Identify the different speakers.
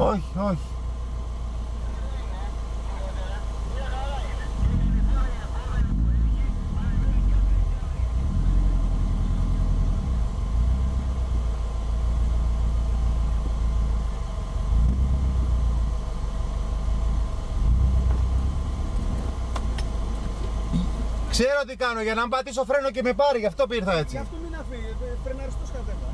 Speaker 1: Όχι, όχι. Ξέρω τι κάνω, για να μην πατήσω φρένο και με πάρει, γι' αυτό πήρθα έτσι.
Speaker 2: Γι' αυτό μην αφήνει, φρεναριστός κατέβα.